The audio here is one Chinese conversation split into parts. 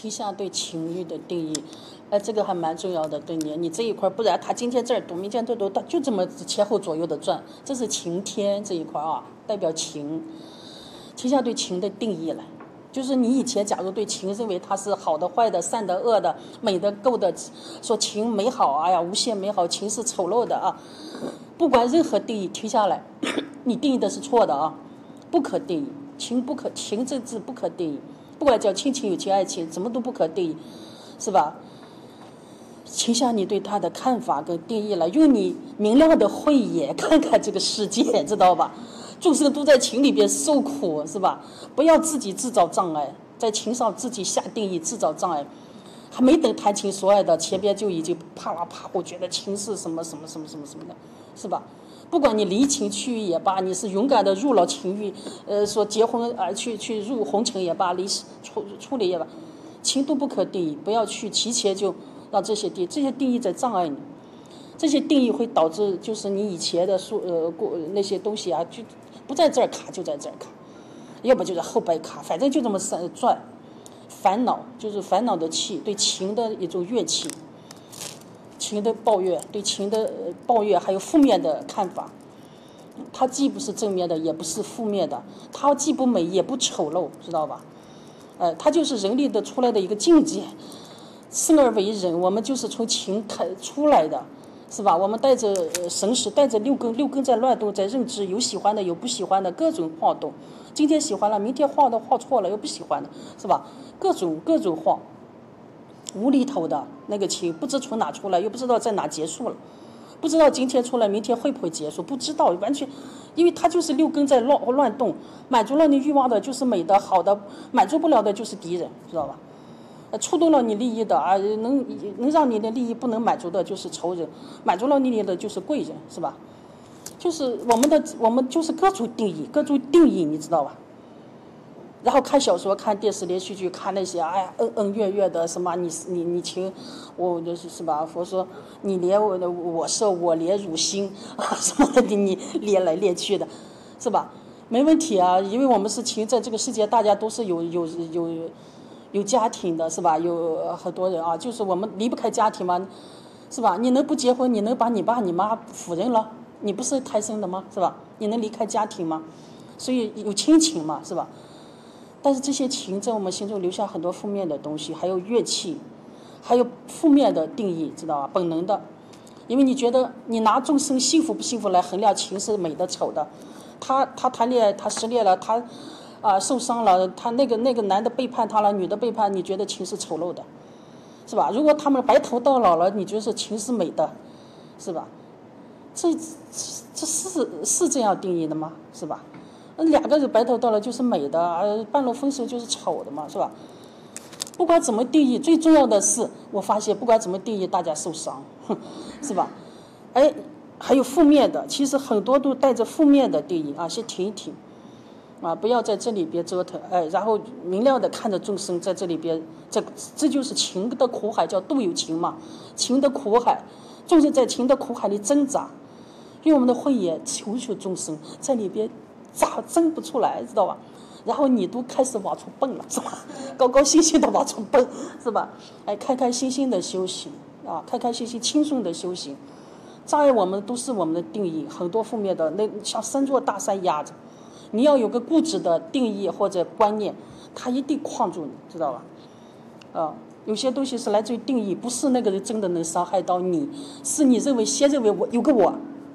提下对情欲的定义，这个还蛮重要的，对你这一块，不然他今天这儿读，明天这儿读，他就这么前后左右的转，这是情天这一块啊，代表情。提下对情的定义了，就是你以前假如对情认为它是好的、坏的、善的、恶的、美的、够的，说情美好，哎呀，无限美好，情是丑陋的啊，不管任何定义提下来，你定义的是错的啊，不可定义，情不可，情这字不可定义。不管叫亲情、友情、爱情，怎么都不可定义，是吧？请下你对他的看法跟定义了，用你明亮的慧眼看看这个世界，知道吧？众生都在情里边受苦，是吧？不要自己制造障碍，在情上自己下定义，制造障碍，还没等谈情说爱的，前边就已经啪啦啪，我觉得情是什么什么什么什么什么的，是吧？不管你离情去欲也罢，你是勇敢的入了情欲，说结婚去入红尘也罢，离处理也罢，情都不可定义，不要去提前就让这些定义在障碍你，这些定义会导致就是你以前的那些东西啊，就不在这儿卡就在这儿卡，要不就是后边卡，反正就这么转，烦恼就是烦恼的气，对情的一种怨气。情的抱怨，对情的抱怨，还有负面的看法，它既不是正面的，也不是负面的，它既不美也不丑陋，知道吧？它就是人类的出来的一个境界。生而为人，我们就是从情出来的，是吧？我们带着神识，带着六根在乱动，在认知，有喜欢的，有不喜欢的，各种晃动。今天喜欢了，明天晃错了，又不喜欢的，是吧？各种晃。无厘头的那个情，不知从哪出来，又不知道在哪结束了，不知道今天出来，明天会不会结束，不知道，完全，因为它就是六根在乱动，满足了你欲望的就是美的好的，满足不了的就是敌人，知道吧？触动了你利益的啊，能让你的利益不能满足的就是仇人，满足了你的就是贵人，是吧？就是我们就是各种定义，你知道吧？然后看小说、看电视连续剧、看那些哎呀恩恩怨怨的什么你情我就是是吧？我说你连我受我连汝心啊什么的你连来连去的，是吧？没问题啊，因为我们是情，在这个世界大家都是有家庭的，是吧？有很多人啊，就是我们离不开家庭嘛，是吧？你能不结婚？你能把你爸你妈否认了？你不是胎生的吗？是吧？你能离开家庭吗？所以有亲情嘛，是吧？但是这些情在我们心中留下很多负面的东西，还有怨气，还有负面的定义，知道吧？本能的，因为你觉得你拿众生幸福不幸福来衡量情是美的丑的，他谈恋爱他失恋了，他受伤了，他那个男的背叛他了，女的背叛，你觉得情是丑陋的，是吧？如果他们白头到老了，你觉得情是美的，是吧？这是这样定义的吗？是吧？两个人白头到老就是美的，半路分手就是丑的嘛，是吧？不管怎么定义，最重要的是，我发现不管怎么定义，大家受伤，是吧？还有负面的，其实很多都带着负面的定义啊，先停一停，不要在这里边折腾，然后明亮的看着众生在这里边，这就是情的苦海，叫度有情嘛，情的苦海，众生在情的苦海里挣扎，用我们的慧眼求众生在里边。咋挣不出来，知道吧？然后你都开始往出蹦了，是吧？高高兴兴的往出蹦，是吧？开开心心的修行啊，开开心心轻松的修行。障碍我们都是我们的定义，很多负面的，那像3座大山压着，你要有个固执的定义或者观念，它一定框住你，知道吧？有些东西是来自于定义，不是那个人真的能伤害到你，是你先认为我有个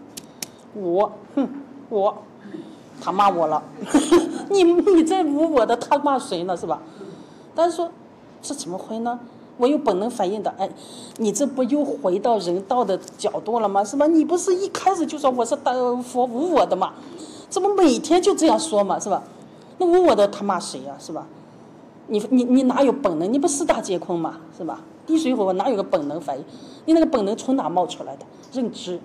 我。他骂我了，你在无我的，他骂谁呢？是吧？但是说这怎么会呢？我有本能反应的，你这不又回到人道的角度了吗？是吧？你不是一开始就说我是佛无我的嘛？怎么每天就这样说嘛？是吧？那无我的他骂谁呀？是吧？你哪有本能？你不四大皆空嘛？是吧？地水火哪有个本能反应？你那个本能从哪冒出来的？认知。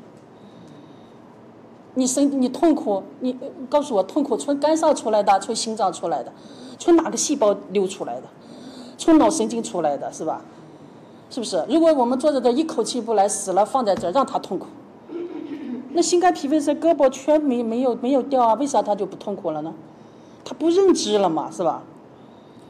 你痛苦，你告诉我痛苦从肝上出来的，从心脏出来的，从哪个细胞流出来的，从脑神经出来的，是吧？是不是？如果我们坐着的一口气不来死了，放在这儿让他痛苦，那心肝脾肺肾胳膊全没有掉啊，为啥他就不痛苦了呢？他不认知了嘛，是吧？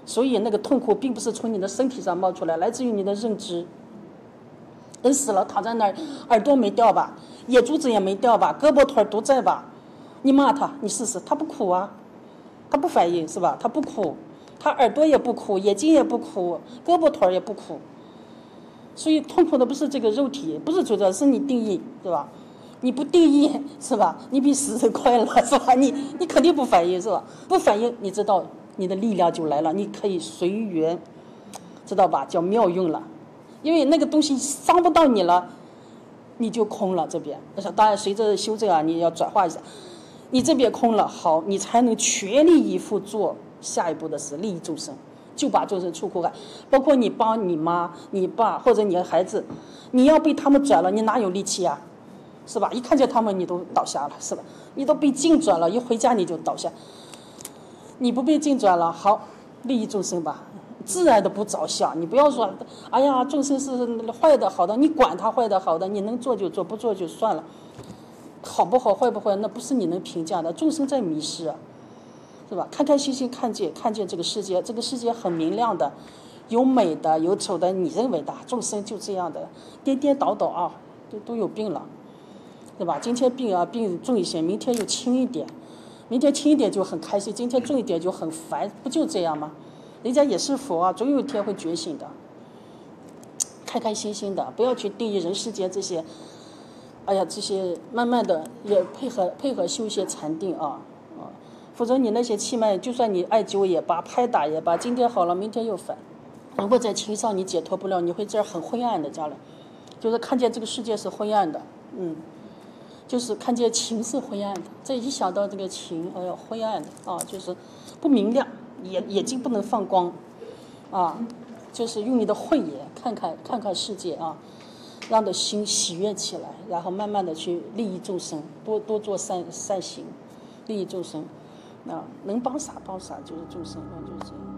所以那个痛苦并不是从你的身体上冒出来，来自于你的认知。人死了躺在那儿，耳朵没掉吧，眼珠子也没掉吧，胳膊腿都在吧，你骂他，你试试，他不苦啊，他不反应是吧？他不苦，他耳朵也不苦，眼睛也不苦，胳膊腿也不苦。所以痛苦的不是这个肉体，不是主要是你定义，是吧？你不定义是吧？你比死快乐是吧？你肯定不反应是吧？不反应，你知道你的力量就来了，你可以随缘，知道吧？叫妙用了，因为那个东西伤不到你了，你就空了这边。当然随着修正啊，你要转化一下，你这边空了，好，你才能全力以赴做下一步的事，利益众生。就把众生出苦海，包括你帮你妈、你爸或者你的孩子，你要被他们转了，你哪有力气啊？是吧？一看见他们你都倒下了，是吧？你都被境转了，一回家你就倒下。你不被境转了，好，利益众生吧，自然的不着相。你不要说，哎呀，众生是坏的好的，你管他坏的好的，你能做就做，不做就算了。好不好坏不坏，那不是你能评价的。众生在迷失啊。是吧？开开心心看见这个世界，这个世界很明亮的，有美的，有丑的，你认为的众生就这样的，颠颠倒倒啊，都有病了，对吧？今天病重一些，明天又轻一点，明天轻一点就很开心，今天重一点就很烦，不就这样吗？人家也是佛啊，总有一天会觉醒的。开开心心的，不要去定义人世间这些，哎呀，这些慢慢的也配合修一些禅定啊。否则你那些气脉，就算你艾灸也罢，拍打也罢，今天好了，明天又烦。如果在情上你解脱不了，你会这儿很灰暗的，将来，就是看见这个世界是灰暗的，就是看见情是灰暗的。这一想到这个情，哎呀，灰暗的啊，就是不明亮，眼睛不能放光，啊，就是用你的慧眼看看世界啊，让的心喜悦起来，然后慢慢的去利益众生，多做善行，利益众生。能帮啥帮啥，就是众生，就是这样。